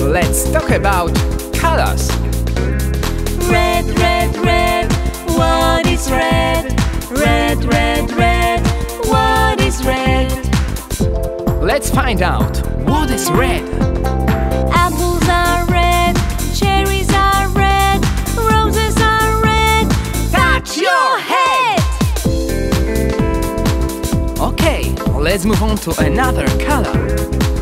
let's talk about colors. Red, red, red, what is red? Red, red, red, what is red? Let's find out what is red. Apples are red, cherries are red, roses are red. Touch your head! Okay, let's move on to another color.